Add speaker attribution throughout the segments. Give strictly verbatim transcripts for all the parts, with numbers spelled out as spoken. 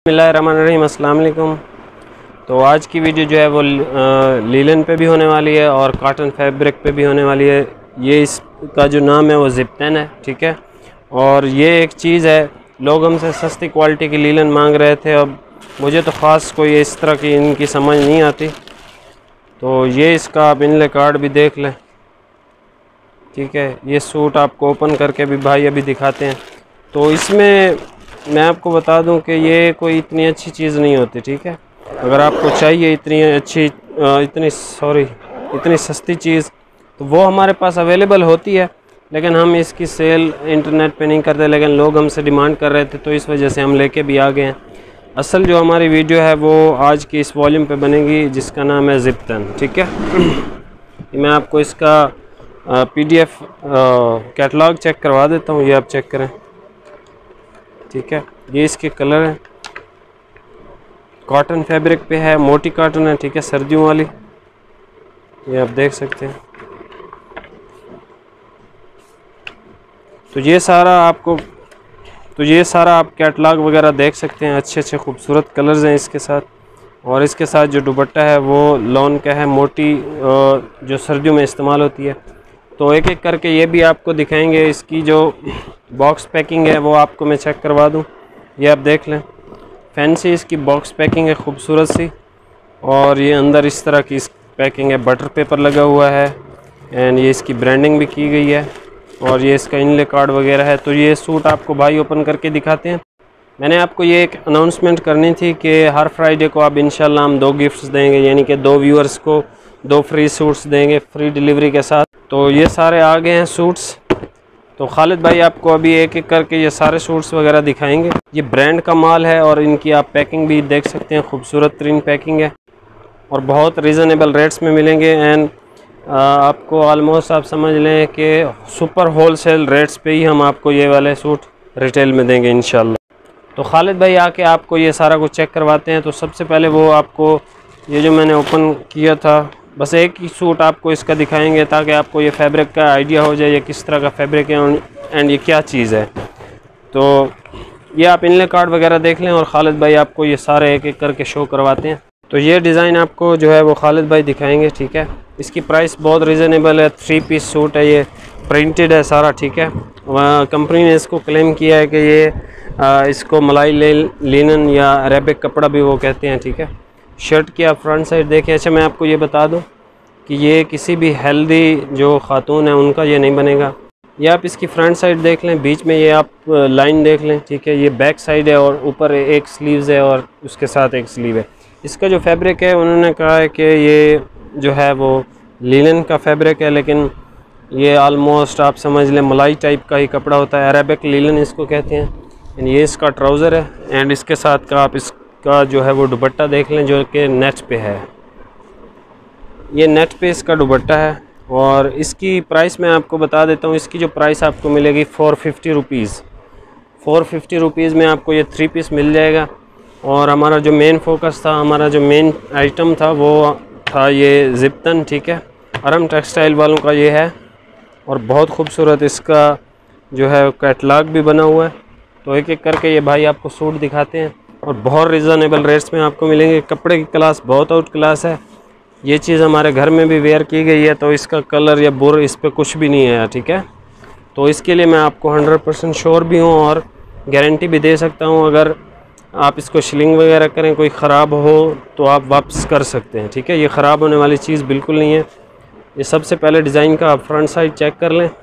Speaker 1: बिस्मिल्लाहिर्रहमानिर्रहीम, अस्सलाम वालेकुम। तो आज की वीडियो जो है वो लीलन पे भी होने वाली है और कॉटन फैब्रिक पे भी होने वाली है। ये इसका जो नाम है वो ज़िप्तन है, ठीक है। और ये एक चीज़ है, लोग हमसे सस्ती क्वालिटी की लीलन मांग रहे थे। अब मुझे तो ख़ास कोई इस तरह की इनकी समझ नहीं आती, तो ये इसका आप इनले कार्ड भी देख लें, ठीक है। ये सूट आपको ओपन करके भी भाई अभी दिखाते हैं। तो इसमें मैं आपको बता दूं कि ये कोई इतनी अच्छी चीज़ नहीं होती, ठीक है। अगर आपको चाहिए इतनी अच्छी इतनी सॉरी इतनी सस्ती चीज़, तो वो हमारे पास अवेलेबल होती है, लेकिन हम इसकी सेल इंटरनेट पे नहीं करते। लेकिन लोग हमसे डिमांड कर रहे थे, तो इस वजह से हम लेके भी आ गए हैं। असल जो हमारी वीडियो है वो आज की इस वॉल्यूम पे बनेगी, जिसका नाम है ज़िप्तन, ठीक है। मैं आपको इसका पीडीएफ कैटलॉग चेक करवा देता हूँ, ये आप चेक करें, ठीक है। ये इसके कलर हैं, कॉटन फैब्रिक पे है, मोटी कॉटन है, ठीक है, सर्दियों वाली। ये आप देख सकते हैं। तो ये सारा आपको तो ये सारा आप कैटलॉग वगैरह देख सकते हैं। अच्छे अच्छे खूबसूरत कलर्स हैं इसके साथ। और इसके साथ जो दुपट्टा है वो लॉन का है, मोटी जो सर्दियों में इस्तेमाल होती है। तो एक एक करके ये भी आपको दिखाएंगे। इसकी जो बॉक्स पैकिंग है वो आपको मैं चेक करवा दूं। ये आप देख लें, फैंसी इसकी बॉक्स पैकिंग है, खूबसूरत सी। और ये अंदर इस तरह की इस पैकिंग है, बटर पेपर लगा हुआ है, एंड ये इसकी ब्रांडिंग भी की गई है। और ये इसका इनले कार्ड वगैरह है। तो ये सूट आपको भाई ओपन करके दिखाते हैं। मैंने आपको ये एक अनाउंसमेंट करनी थी कि हर फ्राइडे को आप इंशाल्लाह हम दो गिफ्ट्स देंगे, यानी कि दो व्यूअर्स को दो फ्री सूट्स देंगे, फ्री डिलीवरी के साथ। तो ये सारे आ गए हैं सूट्स। तो खालिद भाई आपको अभी एक एक करके ये सारे सूट्स वगैरह दिखाएंगे। ये ब्रांड का माल है और इनकी आप पैकिंग भी देख सकते हैं, खूबसूरत तरीन पैकिंग है और बहुत रीज़नेबल रेट्स में मिलेंगे। एंड आपको ऑलमोस्ट आप समझ लें कि सुपर होलसेल रेट्स पे ही हम आपको ये वाले सूट रिटेल में देंगे इंशाल्लाह। तो खालिद भाई आके आपको ये सारा कुछ चेक करवाते हैं। तो सबसे पहले वो आपको ये जो मैंने ओपन किया था, बस एक ही सूट आपको इसका दिखाएंगे ताकि आपको ये फैब्रिक का आइडिया हो जाए, ये किस तरह का फैब्रिक है एंड ये क्या चीज़ है। तो ये आप इनले कार्ड वगैरह देख लें और खालिद भाई आपको ये सारे एक एक करके शो करवाते हैं। तो ये डिज़ाइन आपको जो है वो खालिद भाई दिखाएंगे, ठीक है। इसकी प्राइस बहुत रीज़नेबल है, थ्री पीस सूट है, ये प्रिंटेड है सारा, ठीक है। कंपनी ने इसको क्लेम किया है कि ये आ, इसको मलाई लिनन या अरेबिक कपड़ा भी वो कहते हैं, ठीक है। शर्ट की आप फ्रंट साइड देखें। अच्छा, मैं आपको ये बता दूं कि ये किसी भी हेल्दी जो खातून है उनका ये नहीं बनेगा। ये आप इसकी फ्रंट साइड देख लें, बीच में ये आप लाइन देख लें, ठीक है। ये बैक साइड है और ऊपर एक स्लीव्स है और उसके साथ एक स्लीव है। इसका जो फैब्रिक है उन्होंने कहा है कि ये जो है वो लिनन का फैब्रिक है, लेकिन ये आलमोस्ट आप समझ लें मलाई टाइप का ही कपड़ा होता है, अरेबिक लिनन इसको कहते हैं। एंड ये इसका ट्राउज़र है एंड इसके साथ का आप इसका जो है वो दुपट्टा देख लें जो कि नेट पे है। ये नेट पे इसका दुपट्टा है और इसकी प्राइस मैं आपको बता देता हूँ। इसकी जो प्राइस आपको मिलेगी four fifty rupees four fifty rupees में आपको ये थ्री पीस मिल जाएगा। और हमारा जो मेन फोकस था, हमारा जो मेन आइटम था वो था ये ज़िप्तन, ठीक है। अरम टेक्सटाइल वालों का ये है और बहुत खूबसूरत इसका जो है कैटलॉग भी बना हुआ है। तो एक एक करके ये भाई आपको सूट दिखाते हैं और बहुत रीज़नेबल रेट्स में आपको मिलेंगे। कपड़े की क्लास बहुत आउट क्लास है। ये चीज़ हमारे घर में भी वेयर की गई है, तो इसका कलर या बुर इस पर कुछ भी नहीं आया, ठीक है। तो इसके लिए मैं आपको हंड्रेड परसेंट श्योर भी हूँ और गारंटी भी दे सकता हूँ। अगर आप इसको शिलिंग वगैरह करें, कोई ख़राब हो तो आप वापस कर सकते हैं, ठीक है। ये ख़राब होने वाली चीज़ बिल्कुल नहीं है। ये सबसे पहले डिज़ाइन का आप फ्रंट साइड चेक कर लें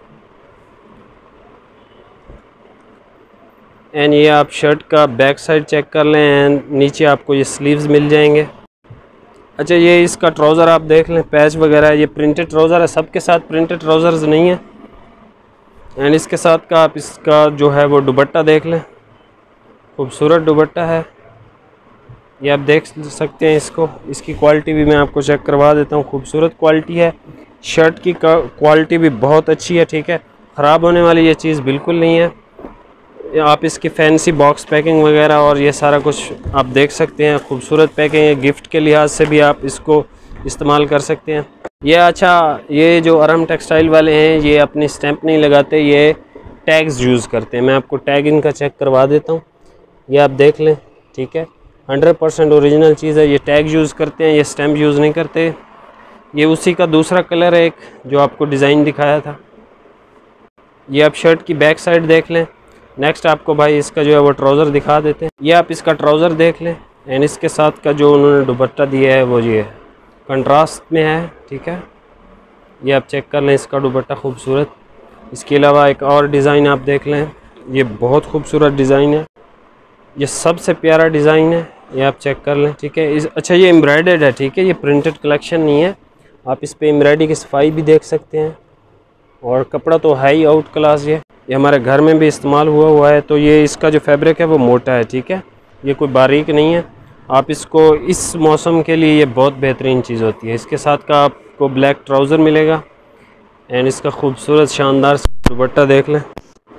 Speaker 1: एंड ये आप शर्ट का बैक साइड चेक कर लें एंड नीचे आपको ये स्लीव्स मिल जाएंगे। अच्छा, ये इसका ट्राउज़र आप देख लें, पैच वगैरह, ये प्रिंटेड ट्राउज़र है। सबके साथ प्रिंटेड ट्राउज़र्स नहीं है। एंड इसके साथ का आप इसका जो है वो दुपट्टा देख लें, खूबसूरत दुपट्टा है, ये आप देख सकते हैं इसको। इसकी क्वालिटी भी मैं आपको चेक करवा देता हूँ, खूबसूरत क्वालिटी है। शर्ट की क्वालिटी भी बहुत अच्छी है, ठीक है। ख़राब होने वाली ये चीज़ बिल्कुल नहीं है। आप इसकी फैंसी बॉक्स पैकिंग वगैरह और ये सारा कुछ आप देख सकते हैं, खूबसूरत पैकिंग है। गिफ्ट के लिहाज से भी आप इसको इस्तेमाल कर सकते हैं। ये अच्छा, ये जो अरम टेक्सटाइल वाले हैं ये अपनी स्टैंप नहीं लगाते, ये टैग्स यूज़ करते हैं। मैं आपको टैग इनका चेक करवा देता हूँ, ये आप देख लें, ठीक है, हंड्रेड परसेंट ओरिजिनल चीज़ है। ये टैग यूज़ करते हैं, ये स्टैम्प यूज़ नहीं करते। ये उसी का दूसरा कलर है एक जो आपको डिज़ाइन दिखाया था। ये आप शर्ट की बैक साइड देख लें। नेक्स्ट आपको भाई इसका जो है वो ट्राउज़र दिखा देते हैं। ये आप इसका ट्राउज़र देख लें एंड इसके साथ का जो उन्होंने दुपट्टा दिया है वो ये है, कंट्रास्ट में है, ठीक है। ये आप चेक कर लें, इसका दुपट्टा खूबसूरत। इसके अलावा एक और डिज़ाइन आप देख लें, ये बहुत खूबसूरत डिज़ाइन है, ये सबसे प्यारा डिज़ाइन है, ये आप चेक कर लें, ठीक है। इस अच्छा ये एम्ब्रॉयडर्ड है, ठीक है, ये प्रिंटेड कलेक्शन नहीं है। आप इस पे एम्ब्रॉयडरी की सफाई भी देख सकते हैं और कपड़ा तो है ही आउट क्लास। ये ये हमारे घर में भी इस्तेमाल हुआ हुआ है। तो ये इसका जो फैब्रिक है वो मोटा है, ठीक है, ये कोई बारीक नहीं है। आप इसको इस मौसम के लिए ये बहुत बेहतरीन चीज़ होती है। इसके साथ का आपको ब्लैक ट्राउज़र मिलेगा एंड इसका खूबसूरत शानदार दुपट्टा देख लें।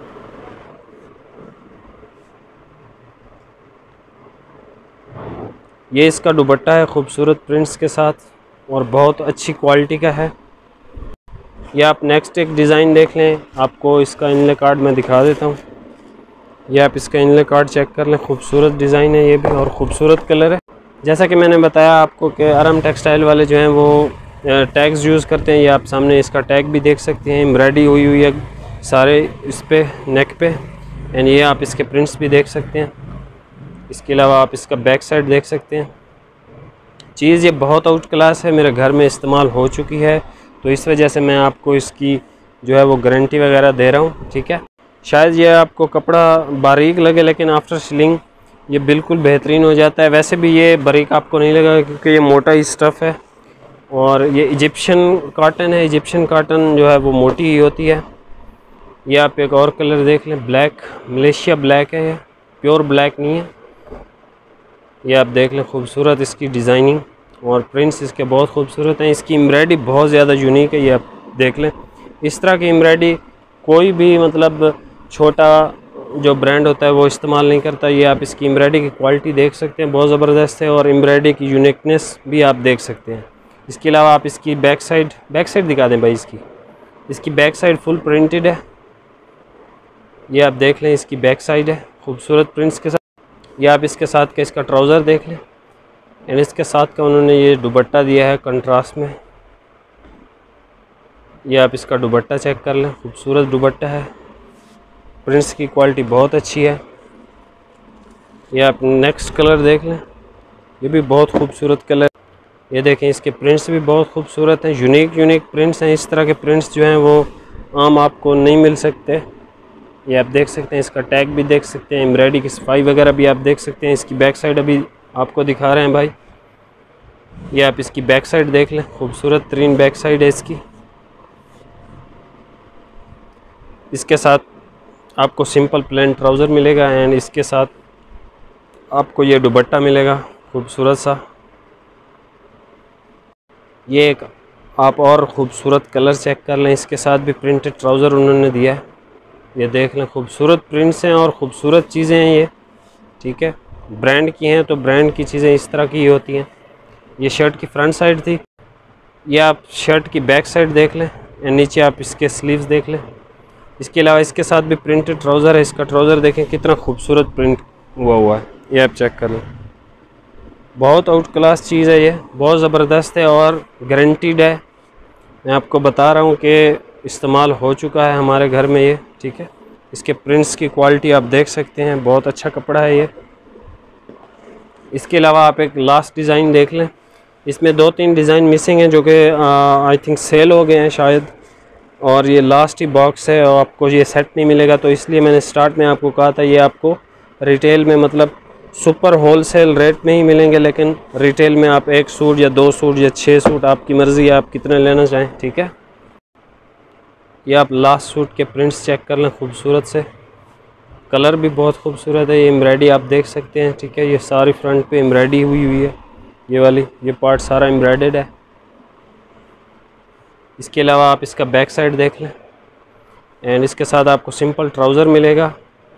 Speaker 1: ये इसका दुपट्टा है खूबसूरत प्रिंट्स के साथ और बहुत अच्छी क्वालिटी का है। ये आप नेक्स्ट एक डिज़ाइन देख लें, आपको इसका इनले कार्ड मैं दिखा देता हूँ। ये आप इसका इनले कार्ड चेक कर लें, खूबसूरत डिज़ाइन है ये भी और ख़ूबसूरत कलर है। जैसा कि मैंने बताया आपको कि आराम टेक्सटाइल वाले जो हैं वो टैग्स यूज़ करते हैं। ये आप सामने इसका टैग भी देख सकते हैं, एम्ब्रॉयडरी हुई हुई है सारे इस पे नेक पे एंड ये आप इसके प्रिंट्स भी देख सकते हैं। इसके अलावा आप इसका बैक साइड देख सकते हैं। चीज़ ये बहुत आउट क्लास है, मेरे घर में इस्तेमाल हो चुकी है, तो इस वजह से मैं आपको इसकी जो है वो गारंटी वगैरह दे रहा हूँ, ठीक है। शायद ये आपको कपड़ा बारीक लगे लेकिन आफ्टर सिलिंग ये बिल्कुल बेहतरीन हो जाता है। वैसे भी ये बारीक आपको नहीं लगेगा क्योंकि ये मोटा ही स्टफ़ है और ये इजिप्शियन कॉटन है। इजिप्शियन कॉटन जो है वो मोटी ही होती है। ये आप एक और कलर देख लें, ब्लैक, मलेशिया ब्लैक है, ये प्योर ब्लैक नहीं है। ये आप देख लें, खूबसूरत इसकी डिज़ाइनिंग और प्रिंट्स इसके बहुत खूबसूरत हैं। इसकी एम्ब्रॉयडरी बहुत ज़्यादा यूनिक है, ये आप देख लें। इस तरह की एम्ब्रॉयडरी कोई भी मतलब छोटा जो ब्रांड होता है वो इस्तेमाल नहीं करता। ये आप इसकी एम्ब्रॉयडरी की क्वालिटी देख सकते हैं, बहुत ज़बरदस्त है और एम्ब्रॉयडरी की यूनिकनेस भी आप देख सकते हैं। इसके अलावा आप इसकी बैक साइड बैक साइड दिखा दें भाई। इसकी इसकी बैक साइड फुल प्रिंटेड है, ये आप देख लें, इसकी बैक साइड है खूबसूरत प्रिंट्स के साथ। ये आप इसके साथ का इसका ट्राउज़र देख लें एंड इसके साथ का उन्होंने ये दुपट्टा दिया है कंट्रास्ट में। ये आप इसका दुपट्टा चेक कर लें, खूबसूरत दुपट्टा है, प्रिंट्स की क्वालिटी बहुत अच्छी है। ये आप नेक्स्ट कलर देख लें, ये भी बहुत खूबसूरत कलर। ये देखें, इसके प्रिंट्स भी बहुत खूबसूरत हैं, यूनिक यूनिक प्रिंट्स हैं। इस तरह के प्रिंट्स जो हैं वो आम आपको नहीं मिल सकते। ये आप देख सकते हैं, इसका टैग भी देख सकते हैं, एम्ब्रॉयडरी की सफाई वगैरह भी आप देख सकते हैं। इसकी बैक साइड अभी आपको दिखा रहे हैं भाई। ये आप इसकी बैक साइड देख लें, खूबसूरत तरीन बैक साइड है इसकी। इसके साथ आपको सिंपल प्लेन ट्राउज़र मिलेगा एंड इसके साथ आपको ये दुपट्टा मिलेगा खूबसूरत सा। ये एक आप और ख़ूबसूरत कलर चेक कर लें, इसके साथ भी प्रिंटेड ट्राउज़र उन्होंने दिया है। ये देख लें, खूबसूरत प्रिंट्स हैं और ख़ूबसूरत चीज़ें हैं ये, ठीक है। ब्रांड की हैं तो ब्रांड की चीज़ें इस तरह की होती हैं। ये शर्ट की फ्रंट साइड थी। ये आप शर्ट की बैक साइड देख लें एंड नीचे आप इसके स्लीव्स देख लें। इसके अलावा इसके साथ भी प्रिंटेड ट्राउज़र है। इसका ट्राउज़र देखें कितना खूबसूरत प्रिंट हुआ हुआ है, ये आप चेक कर लें। बहुत आउट क्लास चीज़ है ये, बहुत ज़बरदस्त है और गारंटीड है। मैं आपको बता रहा हूँ कि इस्तेमाल हो चुका है हमारे घर में ये, ठीक है। इसके प्रिंट्स की क्वालिटी आप देख सकते हैं, बहुत अच्छा कपड़ा है ये। इसके अलावा आप एक लास्ट डिज़ाइन देख लें। इसमें दो तीन डिज़ाइन मिसिंग हैं जो कि आई थिंक सेल हो गए हैं शायद, और ये लास्ट ही बॉक्स है और आपको ये सेट नहीं मिलेगा। तो इसलिए मैंने स्टार्ट में आपको कहा था ये आपको रिटेल में मतलब सुपर होलसेल रेट में ही मिलेंगे, लेकिन रिटेल में आप एक सूट या दो सूट या छः सूट, आपकी मर्ज़ी है आप कितने लेना चाहें, ठीक है। ये आप लास्ट सूट के प्रिंट्स चेक कर लें, खूबसूरत से कलर भी बहुत खूबसूरत है। ये एम्ब्रॉयडरी आप देख सकते हैं, ठीक है। ये सारी फ्रंट पे एम्ब्रॉयडरी हुई हुई है, ये वाली ये पार्ट सारा एम्ब्रॉयडर्ड है। इसके अलावा आप इसका बैक साइड देख लें एंड इसके साथ आपको सिंपल ट्राउज़र मिलेगा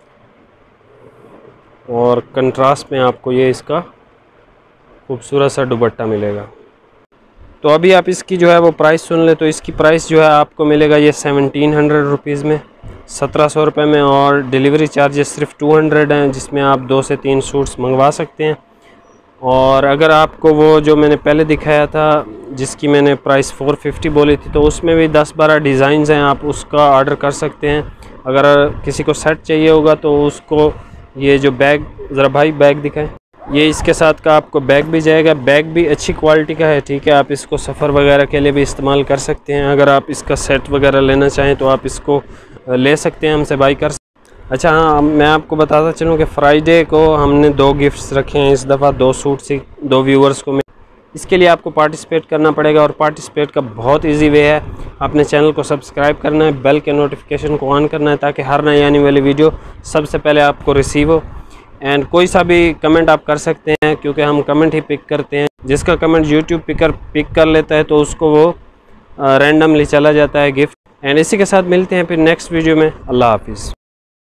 Speaker 1: और कंट्रास्ट में आपको ये इसका खूबसूरत सा दुपट्टा मिलेगा। तो अभी आप इसकी जो है वो प्राइस सुन लें। तो इसकी प्राइस जो है आपको मिलेगा ये सेवनटीन हंड्रेड रुपीज़ में। सत्रह सौ रुपये में, और डिलीवरी चार्जेस सिर्फ टू हंड्रेड हैं, जिसमें आप दो से तीन सूट्स मंगवा सकते हैं। और अगर आपको वो जो मैंने पहले दिखाया था जिसकी मैंने प्राइस फोर फिफ्टी बोली थी, तो उसमें भी दस बारह डिज़ाइंस हैं, आप उसका ऑर्डर कर सकते हैं। अगर किसी को सेट चाहिए होगा तो उसको ये जो बैग, ज़रा भाई बैग दिखाएं, ये इसके साथ का आपको बैग भी जाएगा। बैग भी अच्छी क्वालिटी का है, ठीक है। आप इसको सफ़र वगैरह के लिए भी इस्तेमाल कर सकते हैं। अगर आप इसका सेट वगैरह लेना चाहें तो आप इसको ले सकते हैं, हमसे बाई कर सकते हैं। अच्छा हाँ, मैं आपको बताता चलूँ कि फ्राइडे को हमने दो गिफ्ट्स रखे हैं इस दफ़ा, दो सूट से दो व्यूवर्स को। इसके लिए आपको पार्टिसिपेट करना पड़ेगा, और पार्टिसिपेट का बहुत इजी वे है। अपने चैनल को सब्सक्राइब करना है, बेल के नोटिफिकेशन को ऑन करना है, ताकि हर नई आने वाली वीडियो सबसे पहले आपको रिसीव हो। एंड कोई सा भी कमेंट आप कर सकते हैं, क्योंकि हम कमेंट ही पिक करते हैं। जिसका कमेंट यूट्यूब पिकर पिक कर लेता है तो उसको वो रैंडमली चला जाता है गिफ्ट। एंड इसी के साथ मिलते हैं फिर नेक्स्ट वीडियो में। अल्लाह हाफिज़।